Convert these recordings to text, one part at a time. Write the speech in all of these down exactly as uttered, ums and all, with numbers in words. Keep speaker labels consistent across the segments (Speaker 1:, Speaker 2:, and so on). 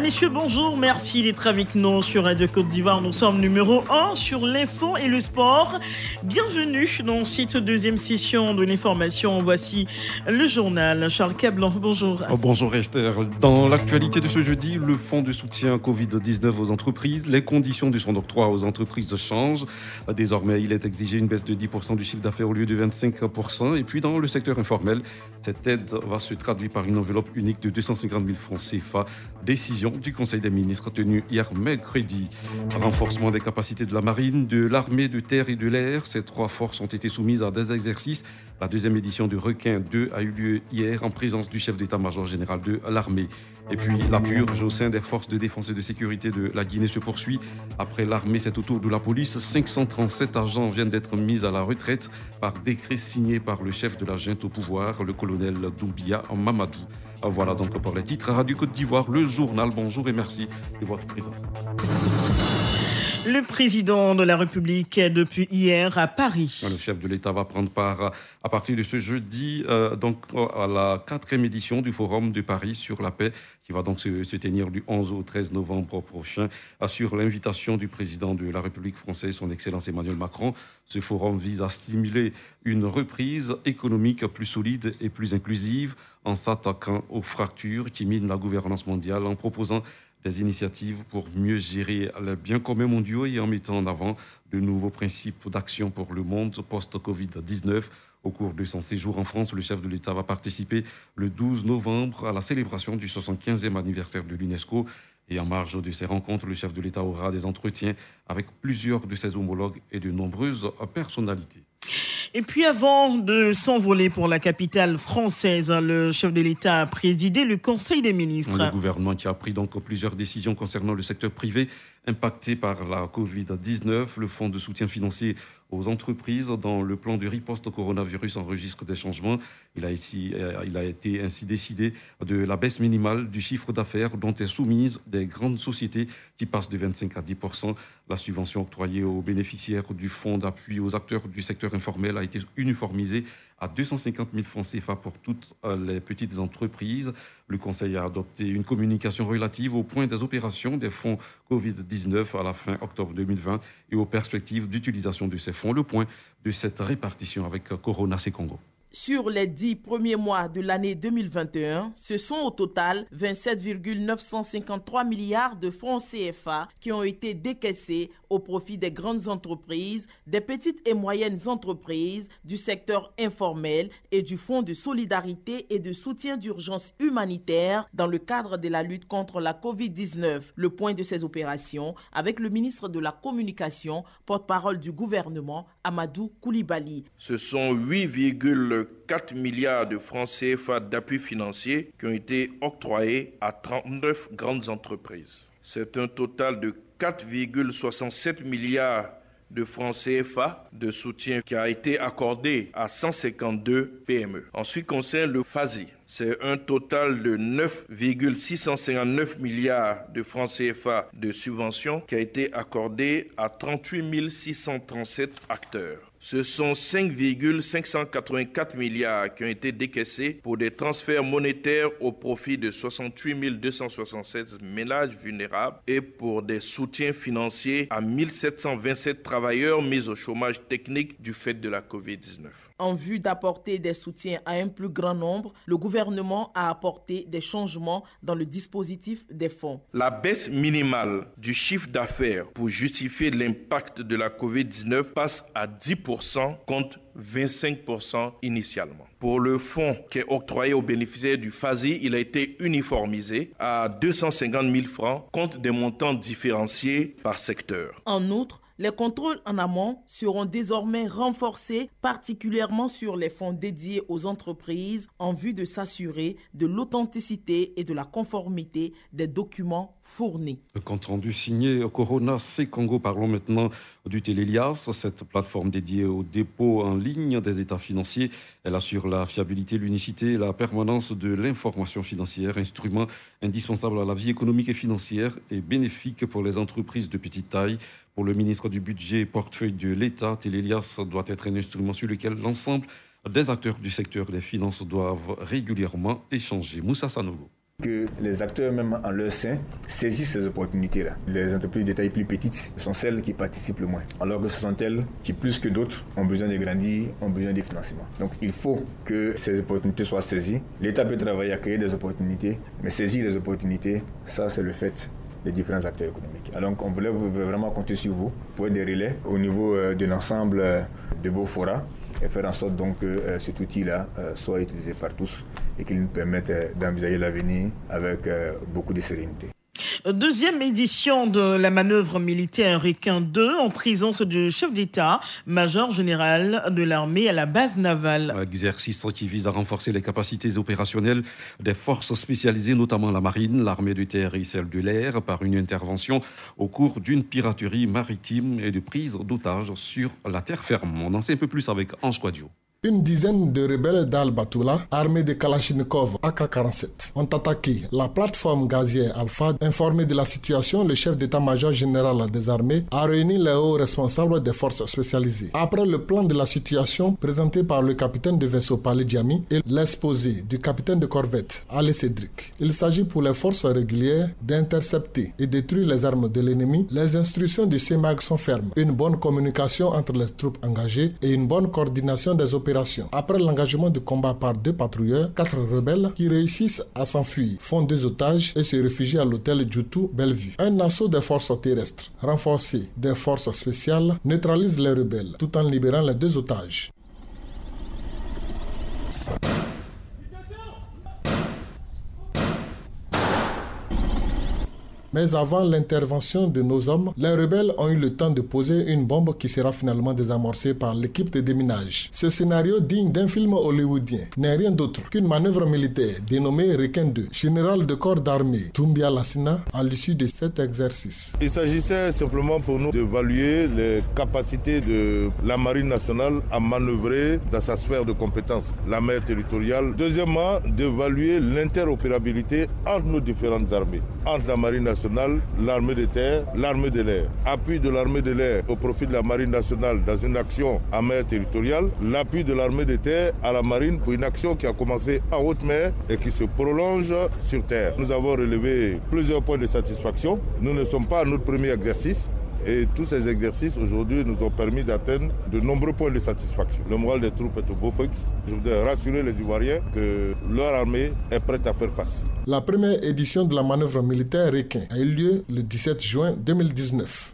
Speaker 1: messieurs, bonjour. Merci d'être avec nous sur Radio Côte d'Ivoire. Nous sommes numéro un sur l'info et le sport. Bienvenue dans cette deuxième session de l'information. Voici le journal. Charles Cablan, bonjour.
Speaker 2: Oh, bonjour Esther. Dans l'actualité de ce jeudi, le fonds de soutien covid dix-neuf aux entreprises, les conditions de son octroi aux entreprises changent. Désormais, il est exigé une baisse de dix pour cent du chiffre d'affaires au lieu de vingt-cinq pour cent. Et puis dans le secteur informel, cette aide va se traduire par une enveloppe unique de deux cent cinquante mille francs C F A. Décision du Conseil des ministres tenue hier mercredi. Renforcement des capacités de la marine, de l'armée de terre et de l'air. Ces trois forces ont été soumises à des exercices. La deuxième édition de Requin deux a eu lieu hier en présence du chef d'état-major général de l'armée. Et puis la purge au sein des forces de défense et de sécurité de la Guinée se poursuit. Après l'armée, c'est au tour de la police. cinq cent trente-sept agents viennent d'être mis à la retraite par décret signé par le chef de la junte au pouvoir, le colonel Doumbia Mamadou. Voilà donc pour les titres. Radio Côte d'Ivoire, le journal. Bonjour et merci de votre présence.
Speaker 1: Le président de la République est depuis hier à Paris.
Speaker 2: Le chef de l'État va prendre part à partir de ce jeudi euh, donc, à la quatrième édition du Forum de Paris sur la paix qui va donc se, se tenir du onze au treize novembre prochain sur l'invitation du président de la République française, son Excellence Emmanuel Macron. Ce forum vise à stimuler une reprise économique plus solide et plus inclusive en s'attaquant aux fractures qui minent la gouvernance mondiale, en proposant des initiatives pour mieux gérer les biens communs mondiaux et en mettant en avant de nouveaux principes d'action pour le monde post-covid dix-neuf. Au cours de son séjour en France, le chef de l'État va participer le douze novembre à la célébration du soixante-quinzième anniversaire de l'UNESCO. Et en marge de ces rencontres, le chef de l'État aura des entretiens avec plusieurs de ses homologues et de nombreuses personnalités.
Speaker 1: Et puis avant de s'envoler pour la capitale française, le chef de l'État a présidé le Conseil des ministres.
Speaker 2: Le gouvernement qui a pris donc plusieurs décisions concernant le secteur privé impacté par la covid dix-neuf. Le fonds de soutien financier aux entreprises dans le plan de riposte au coronavirus enregistre des changements. Il a, ici, il a été ainsi décidé de la baisse minimale du chiffre d'affaires dont est soumise des grandes sociétés qui passe de vingt-cinq à dix pour cent. La subvention octroyée aux bénéficiaires du fonds d'appui aux acteurs du secteur informel a été uniformisée à deux cent cinquante mille francs C F A pour toutes les petites entreprises. Le Conseil a adopté une communication relative au point des opérations des fonds covid dix-neuf à la fin octobre deux mille vingt et aux perspectives d'utilisation de ces fonds. Le point de cette répartition avec Corona C Congo.
Speaker 3: Sur les dix premiers mois de l'année deux mille vingt et un, ce sont au total vingt-sept virgule neuf cent cinquante-trois milliards de francs C F A qui ont été décaissés au profit des grandes entreprises, des petites et moyennes entreprises, du secteur informel et du Fonds de solidarité et de soutien d'urgence humanitaire dans le cadre de la lutte contre la covid dix-neuf. Le point de ces opérations avec le ministre de la Communication, porte-parole du gouvernement, Amadou Koulibaly.
Speaker 4: Ce sont huit virgule quatre milliards de francs C F A d'appui financier qui ont été octroyés à trente-neuf grandes entreprises. C'est un total de quatre virgule soixante-sept milliards de francs C F A de soutien qui a été accordé à cent cinquante-deux P M E. En ce qui concerne le F A S I, c'est un total de neuf virgule six cent cinquante-neuf milliards de francs C F A de subventions qui a été accordé à trente-huit mille six cent trente-sept acteurs. Ce sont cinq virgule cinq cent quatre-vingt-quatre milliards qui ont été décaissés pour des transferts monétaires au profit de soixante-huit mille deux cent soixante-sept ménages vulnérables et pour des soutiens financiers à mille sept cent vingt-sept travailleurs mis au chômage technique du fait de la covid dix-neuf.
Speaker 3: En vue d'apporter des soutiens à un plus grand nombre, le gouvernement a apporté des changements dans le dispositif des fonds.
Speaker 4: La baisse minimale du chiffre d'affaires pour justifier l'impact de la covid dix-neuf passe à dix pour cent contre vingt-cinq pour cent initialement. Pour le fonds qui est octroyé aux bénéficiaires du F A S I, il a été uniformisé à deux cent cinquante mille francs contre des montants différenciés par secteur.
Speaker 3: En outre, les contrôles en amont seront désormais renforcés, particulièrement sur les fonds dédiés aux entreprises, en vue de s'assurer de l'authenticité et de la conformité des documents fournis.
Speaker 2: Le compte rendu signé Corona C Congo. Parlons maintenant du Télélias, cette plateforme dédiée au dépôt en ligne des états financiers. Elle assure la fiabilité, l'unicité et la permanence de l'information financière, instrument indispensable à la vie économique et financière et bénéfique pour les entreprises de petite taille. Pour le ministre du Budget et portefeuille de l'État, Télélias doit être un instrument sur lequel l'ensemble des acteurs du secteur des finances doivent régulièrement échanger. Moussa Sanogo.
Speaker 5: Que les acteurs même en leur sein saisissent ces opportunités-là. Les entreprises de taille plus petite sont celles qui participent le moins, alors que ce sont elles qui, plus que d'autres, ont besoin de grandir, ont besoin de financement. Donc il faut que ces opportunités soient saisies. L'État peut travailler à créer des opportunités, mais saisir les opportunités, ça c'est le fait des différents acteurs économiques. Alors on voulait vraiment compter sur vous pour être des relais au niveau de l'ensemble de vos forats et faire en sorte donc que euh, cet outil-là euh, soit utilisé par tous et qu'il nous permette euh, d'envisager l'avenir avec euh, beaucoup de sérénité.
Speaker 1: Deuxième édition de la manœuvre militaire Requin deux en présence du chef d'État, major général de l'armée à la base navale.
Speaker 2: Un exercice qui vise à renforcer les capacités opérationnelles des forces spécialisées, notamment la marine, l'armée de terre et celle de l'air, par une intervention au cours d'une piraterie maritime et de prise d'otages sur la terre ferme. On en sait un peu plus avec Ange Quadio.
Speaker 6: Une dizaine de rebelles d'Al-Batoula, armés de Kalachnikov A K quarante-sept, ont attaqué la plateforme gazière Alpha. Informé de la situation, le chef d'état-major général des armées a réuni les hauts responsables des forces spécialisées. Après le plan de la situation présenté par le capitaine de vaisseau Palé Diami et l'exposé du capitaine de corvette Ali Cédric, il s'agit pour les forces régulières d'intercepter et détruire les armes de l'ennemi. Les instructions du C E M A G sont fermes. Une bonne communication entre les troupes engagées et une bonne coordination des opérations. Après l'engagement de combat par deux patrouilleurs, quatre rebelles qui réussissent à s'enfuir font deux otages et se réfugient à l'hôtel Djoutou Bellevue. Un assaut des forces terrestres renforcé des forces spéciales neutralise les rebelles tout en libérant les deux otages. Mais avant l'intervention de nos hommes, les rebelles ont eu le temps de poser une bombe qui sera finalement désamorcée par l'équipe de déminage. Ce scénario digne d'un film hollywoodien n'est rien d'autre qu'une manœuvre militaire dénommée Requin deux, général de corps d'armée Doumbia Lassina, à l'issue de cet exercice.
Speaker 7: Il s'agissait simplement pour nous d'évaluer les capacités de la Marine nationale à manœuvrer dans sa sphère de compétences, la mer territoriale. Deuxièmement, d'évaluer l'interopérabilité entre nos différentes armées, entre la Marine nationale, l'armée de terre, l'armée de l'air. Appui de l'armée de l'air au profit de la marine nationale dans une action en mer territoriale. L'appui de l'armée de terre à la marine pour une action qui a commencé en haute mer et qui se prolonge sur terre. Nous avons relevé plusieurs points de satisfaction. Nous ne sommes pas à notre premier exercice. Et tous ces exercices aujourd'hui nous ont permis d'atteindre de nombreux points de satisfaction. Le moral des troupes est au beau fixe. Je voudrais rassurer les Ivoiriens que leur armée est prête à faire face.
Speaker 6: La première édition de la manœuvre militaire Requin a eu lieu le dix-sept juin deux mille dix-neuf.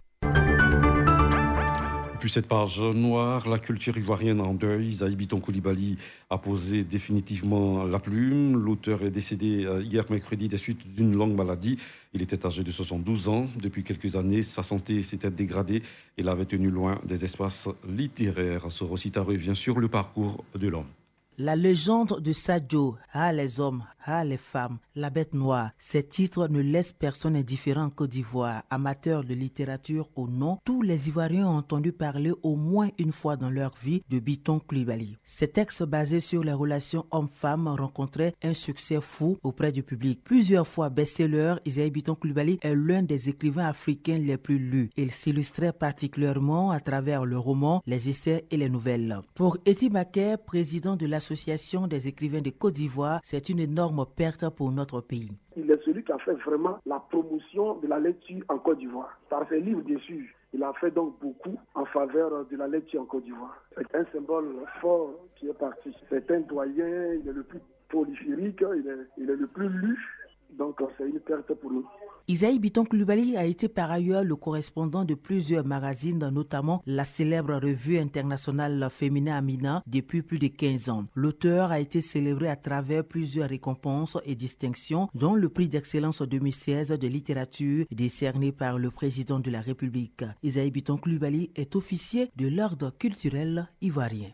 Speaker 2: Puis cette page noire, la culture ivoirienne en deuil. Zaï Biton Koulibaly a posé définitivement la plume. L'auteur est décédé hier mercredi des suites d'une longue maladie. Il était âgé de soixante-douze ans. Depuis quelques années, sa santé s'était dégradée. Il avait tenu loin des espaces littéraires. Ce Rosita revient sur le parcours de l'homme.
Speaker 8: La légende de Sadio, ah les hommes, ah les femmes, la bête noire. Ces titres ne laissent personne indifférent en Côte d'Ivoire. Amateurs de littérature ou non, tous les Ivoiriens ont entendu parler au moins une fois dans leur vie de Biton Koulibaly. Ces textes basés sur les relations hommes-femmes rencontraient un succès fou auprès du public. Plusieurs fois best-seller, Isaïe Biton Koulibaly est l'un des écrivains africains les plus lus. Il s'illustrait particulièrement à travers le roman, les essais et les nouvelles. Pour Eti Maké, président de la L'Association des écrivains de Côte d'Ivoire, c'est une énorme perte pour notre pays.
Speaker 9: Il est celui qui a fait vraiment la promotion de la lecture en Côte d'Ivoire. Par ses livres dessus, il a fait donc beaucoup en faveur de la lecture en Côte d'Ivoire. C'est un symbole fort qui est parti. C'est un doyen, il est le plus prolifique, il est, il est le plus lu. Donc c'est une perte pour nous.
Speaker 8: Isaïe Biton Koulibaly a été par ailleurs le correspondant de plusieurs magazines, notamment la célèbre revue internationale féminin Amina depuis plus de quinze ans. L'auteur a été célébré à travers plusieurs récompenses et distinctions, dont le prix d'excellence deux mille seize de littérature décerné par le président de la République. Isaïe Biton Koulibaly est officier de l'ordre culturel ivoirien.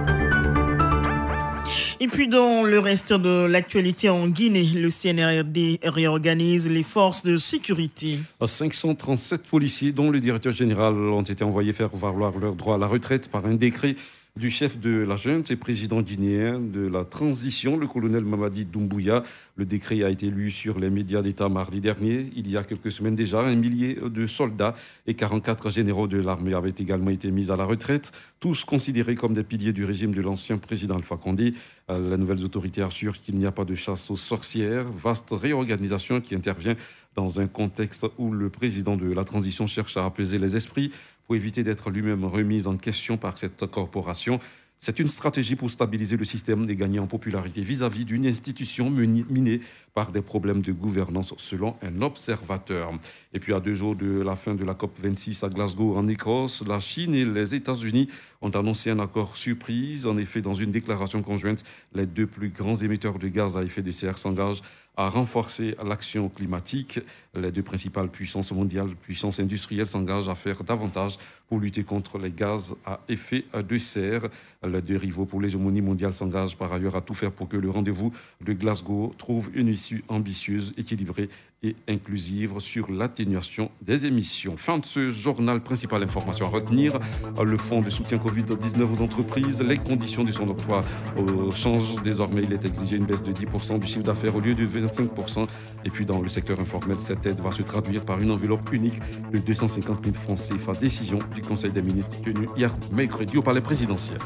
Speaker 1: Et puis dans le reste de l'actualité en Guinée, le C N R D réorganise les forces de sécurité.
Speaker 2: cinq cent trente-sept policiers, dont le directeur général, ont été envoyés faire valoir leur droit à la retraite par un décret du chef de la junte et président guinéen de la transition, le colonel Mamadi Doumbouya. Le décret a été lu sur les médias d'État mardi dernier. Il y a quelques semaines déjà, un millier de soldats et quarante-quatre généraux de l'armée avaient également été mis à la retraite, tous considérés comme des piliers du régime de l'ancien président Alpha Condé. Les nouvelles autorités assurent qu'il n'y a pas de chasse aux sorcières. Vaste réorganisation qui intervient dans un contexte où le président de la transition cherche à apaiser les esprits pour éviter d'être lui-même remis en question par cette corporation. C'est une stratégie pour stabiliser le système et gagner en popularité vis-à-vis d'une institution minée par des problèmes de gouvernance, selon un observateur. Et puis, à deux jours de la fin de la COP vingt-six à Glasgow, en Écosse, la Chine et les États-Unis ont annoncé un accord surprise. En effet, dans une déclaration conjointe, les deux plus grands émetteurs de gaz à effet de serre s'engagent à renforcer l'action climatique. Les deux principales puissances mondiales, puissances industrielles, s'engagent à faire davantage pour lutter contre les gaz à effet de serre. Les deux rivaux pour l'hégémonie mondiale s'engagent par ailleurs à tout faire pour que le rendez-vous de Glasgow trouve une issue ambitieuse, équilibrée et inclusive sur l'atténuation des émissions. Fin de ce journal. Principale information à retenir, le fonds de soutien covid dix-neuf aux entreprises, les conditions de son octroi changent. Désormais, il est exigé une baisse de dix pour cent du chiffre d'affaires au lieu de vingt-cinq pour cent. Et puis dans le secteur informel, cette aide va se traduire par une enveloppe unique de deux cent cinquante mille francs C F A. Décision du Conseil des ministres tenue hier mercredi au Palais présidentiel.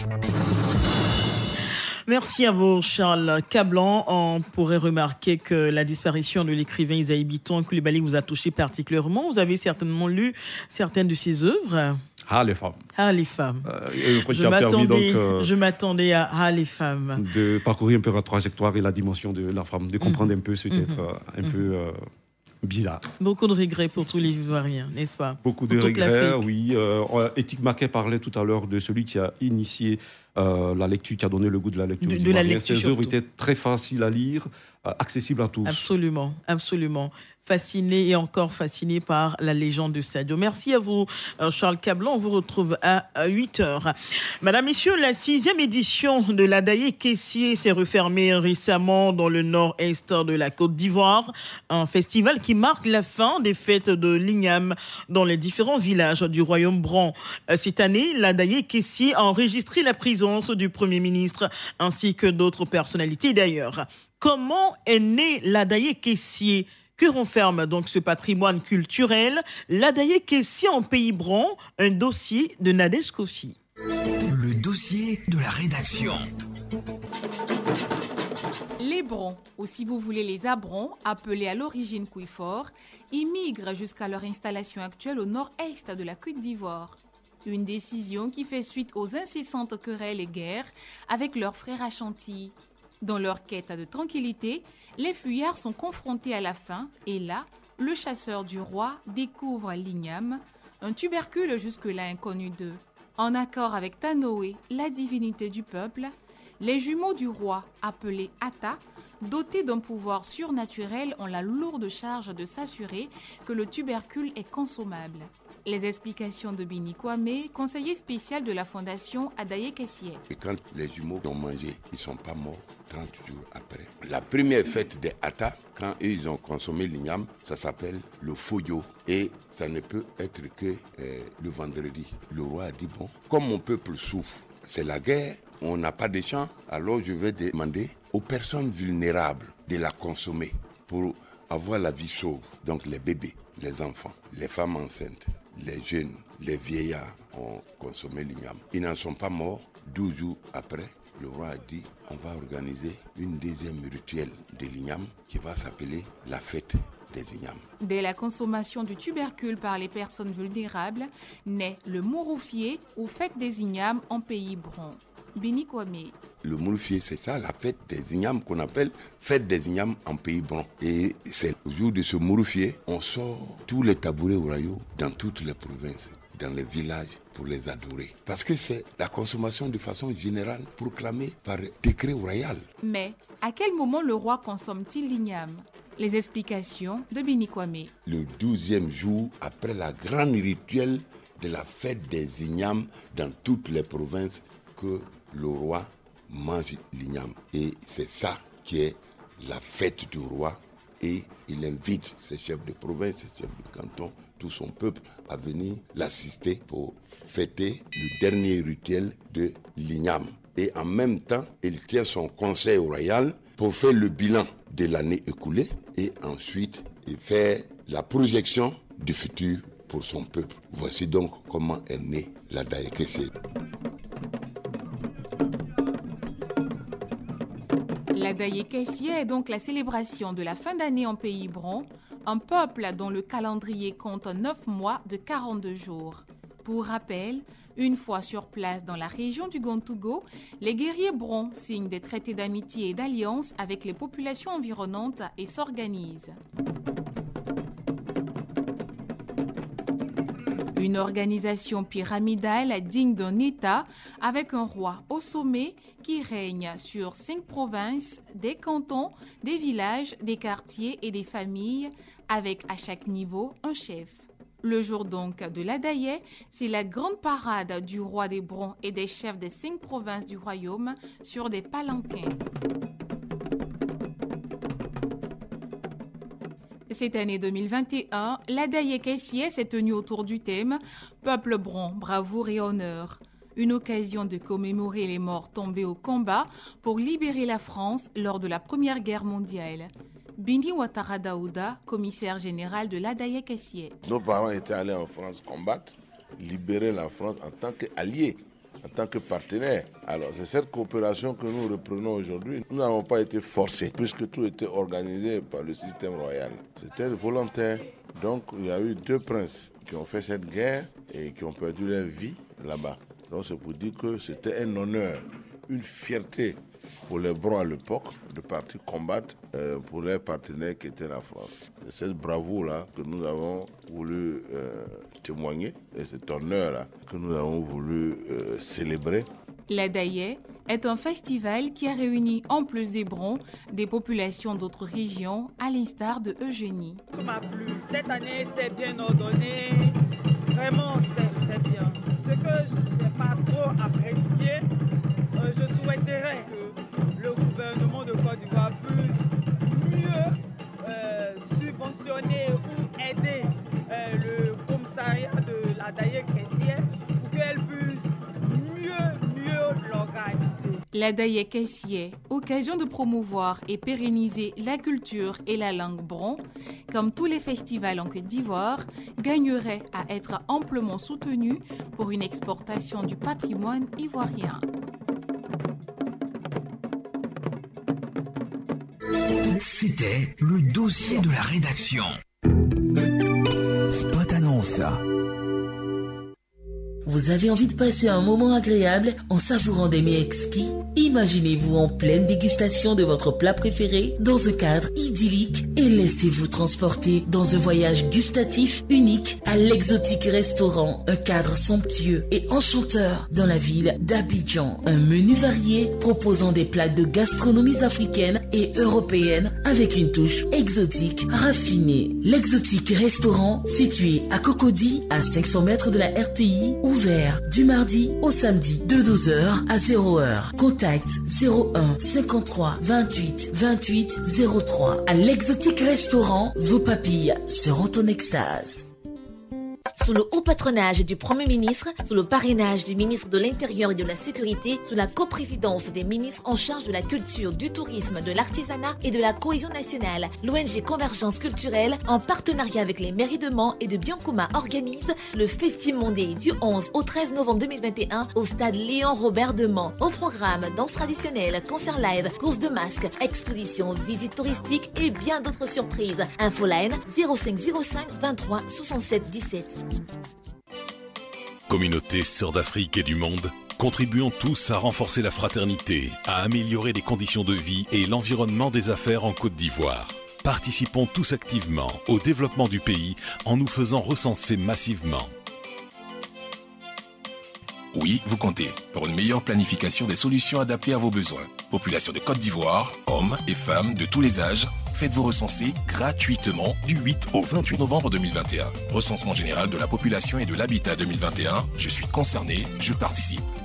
Speaker 1: Merci à vous, Charles Cablan. On pourrait remarquer que la disparition de l'écrivain Isaïe Biton Coulibaly vous a touché particulièrement. Vous avez certainement lu certaines de ses œuvres.
Speaker 2: Ah, les femmes.
Speaker 1: Ah, les femmes.
Speaker 2: Euh,
Speaker 1: je, m'attendais, donc, euh, je m'attendais à Ah, les femmes.
Speaker 2: De parcourir un peu la trajectoire et la dimension de la femme, de comprendre mmh. un peu ce être mmh. un mmh. peu euh, bizarre.
Speaker 1: Beaucoup de regrets pour tous les Ivoiriens, n'est-ce pas?
Speaker 2: Beaucoup de regrets, oui. Euh, Éthique Maquet parlait tout à l'heure de celui qui a initié euh, la lecture, qui a donné le goût de la lecture.
Speaker 1: De, de la lecture.
Speaker 2: Ses œuvres étaient très faciles à lire, euh, accessibles à tous.
Speaker 1: Absolument, absolument. Fasciné et encore fasciné par la légende de Sadio. Merci à vous, Charles Cablan. On vous retrouve à huit heures. Madame, Messieurs, la sixième édition de l'Adaye Kessié s'est refermée récemment dans le nord-est de la Côte d'Ivoire. Un festival qui marque la fin des fêtes de l'Igname dans les différents villages du royaume Bran. Cette année, l'Adaye Kessié a enregistré la présence du Premier ministre ainsi que d'autres personnalités d'ailleurs. Comment est né l'Adaye Kessié ? Que renferme donc ce patrimoine culturel? L'Adaye Kessié en Pays Bran, un dossier de Nadège Kofi.
Speaker 10: Le dossier de la rédaction.
Speaker 11: Les Brons, ou si vous voulez les Abrons, appelés à l'origine Kouifor, immigrent jusqu'à leur installation actuelle au nord-est de la Côte d'Ivoire. Une décision qui fait suite aux incessantes querelles et guerres avec leurs frères Ashanti. Dans leur quête de tranquillité, les fuyards sont confrontés à la faim et là, le chasseur du roi découvre l'igname, un tubercule jusque-là inconnu d'eux. En accord avec Tanoé, la divinité du peuple, les jumeaux du roi, appelés Ata, dotés d'un pouvoir surnaturel, ont la lourde charge de s'assurer que le tubercule est consommable. Les explications de Bini Kwame, conseiller spécial de la fondation Adaye Kessié.
Speaker 12: Et quand les jumeaux ont mangé, ils ne sont pas morts trente jours après. La première fête des Ata, quand eux ils ont consommé l'igname, ça s'appelle le Foyo. Et ça ne peut être que euh, le vendredi. Le roi a dit, bon, comme mon peuple souffre, c'est la guerre, on n'a pas de champ, alors je vais demander aux personnes vulnérables de la consommer pour avoir la vie sauve. Donc les bébés, les enfants, les femmes enceintes, les jeunes, les vieillards ont consommé l'igname. Ils n'en sont pas morts. douze jours après, le roi a dit on va organiser une deuxième rituel de l'igname qui va s'appeler la fête des ignames.
Speaker 11: Dès la consommation du tubercule par les personnes vulnérables, naît le Mouroufié ou fête des ignames en Pays Bron. Bini Kwame.
Speaker 12: Le Mouroufié, c'est ça, la fête des ignames qu'on appelle fête des ignames en Pays Bron. Et c'est le jour de ce Mouroufié, on sort tous les tabourets royaux dans toutes les provinces, dans les villages pour les adorer. Parce que c'est la consommation de façon générale proclamée par décret royal.
Speaker 11: Mais à quel moment le roi consomme-t-il l'igname? Les explications de Bini Kwame.
Speaker 12: Le douzième jour après la grande rituel de la fête des ignames dans toutes les provinces que le roi mange l'igname. Et c'est ça qui est la fête du roi et il invite ses chefs de province, ses chefs de canton, tout son peuple à venir l'assister pour fêter le dernier rituel de l'Igname. Et en même temps, il tient son conseil royal pour faire le bilan de l'année écoulée et ensuite il fait la projection du futur pour son peuple. Voici donc comment est née la Daye Kessié.
Speaker 11: La Daye Kessié est donc la célébration de la fin d'année en Pays Bron, un peuple dont le calendrier compte neuf mois de quarante-deux jours. Pour rappel, une fois sur place dans la région du Gontougo, les guerriers Bron signent des traités d'amitié et d'alliance avec les populations environnantes et s'organisent. Une organisation pyramidale digne d'un État avec un roi au sommet qui règne sur cinq provinces, des cantons, des villages, des quartiers et des familles, avec à chaque niveau un chef. Le jour donc de la Daye, c'est la grande parade du roi des Brons et des chefs des cinq provinces du royaume sur des palanquins. Cette année deux mille vingt et un, la Daye Kessié s'est tenue autour du thème « Peuple Bron, bravoure et honneur ». Une occasion de commémorer les morts tombés au combat pour libérer la France lors de la Première Guerre mondiale. Bindi Ouattara Daouda, commissaire général de la Daye Kessié.
Speaker 13: Nos parents étaient allés en France combattre, libérer la France en tant qu'alliés, en tant que partenaires. Alors c'est cette coopération que nous reprenons aujourd'hui. Nous n'avons pas été forcés puisque tout était organisé par le système royal. C'était volontaire. Donc il y a eu deux princes qui ont fait cette guerre et qui ont perdu leur vie là-bas. Donc c'est pour dire que c'était un honneur, une fierté pour les Brons à l'époque de partir combattre euh, pour leurs partenaires qui étaient la France. C'est cette bravoure-là que nous avons voulu euh, témoigner et cet honneur-là que nous avons voulu euh, célébrer.
Speaker 11: La Daye est un festival qui a réuni en plus des Brons des populations d'autres régions, à l'instar de Eugénie.
Speaker 14: Ça m'a plu. Cette année, c'est bien ordonné. Vraiment, c'était bien. Ce que je n'ai pas trop apprécié, euh, je souhaiterais que le gouvernement de Côte d'Ivoire puisse mieux euh, subventionner ou aider euh, le commissariat de la Daye Kessié pour qu'elle puisse mieux, mieux l'organiser.
Speaker 11: La Daye Kessié, occasion de promouvoir et pérenniser la culture et la langue Bron, comme tous les festivals en Côte d'Ivoire, gagnerait à être amplement soutenu pour une exportation du patrimoine ivoirien.
Speaker 10: C'était le dossier de la rédaction. Spot annonce.
Speaker 15: Vous avez envie de passer un moment agréable en savourant des mets exquis? Imaginez-vous en pleine dégustation de votre plat préféré dans un cadre idyllique et laissez-vous transporter dans un voyage gustatif unique à l'Exotique Restaurant, un cadre somptueux et enchanteur dans la ville d'Abidjan. Un menu varié proposant des plats de gastronomie africaine et européenne avec une touche exotique raffinée. L'Exotique Restaurant, situé à Cocody, à cinq cents mètres de la R T I, ouvert du mardi au samedi de douze heures à zéro heure. Contact zéro un cinquante-trois vingt-huit vingt-huit zéro trois. À l'Exotique Restaurant, vos papilles seront en extase.
Speaker 16: Sous le haut patronage du Premier ministre, sous le parrainage du ministre de l'Intérieur et de la Sécurité, sous la coprésidence des ministres en charge de la culture, du tourisme, de l'artisanat et de la cohésion nationale, l'O N G Convergence Culturelle, en partenariat avec les mairies de Mans et de Biankuma, organise le Festimondé du onze au treize novembre deux mille vingt et un au stade Léon Robert de Mans. Au programme, danse traditionnelle, concert live, course de masques, exposition, visite touristique et bien d'autres surprises. Infoline zéro cinq zéro cinq vingt-trois soixante-sept dix-sept.
Speaker 17: Communauté sœurs d'Afrique et du monde, contribuons tous à renforcer la fraternité, à améliorer les conditions de vie et l'environnement des affaires en Côte d'Ivoire. Participons tous activement au développement du pays en nous faisant recenser massivement.
Speaker 18: Oui, vous comptez pour une meilleure planification des solutions adaptées à vos besoins. Population de Côte d'Ivoire, hommes et femmes de tous les âges, faites-vous recenser gratuitement du huit au vingt-huit novembre deux mille vingt et un. Recensement général de la population et de l'habitat deux mille vingt et un. Je suis concerné, je participe.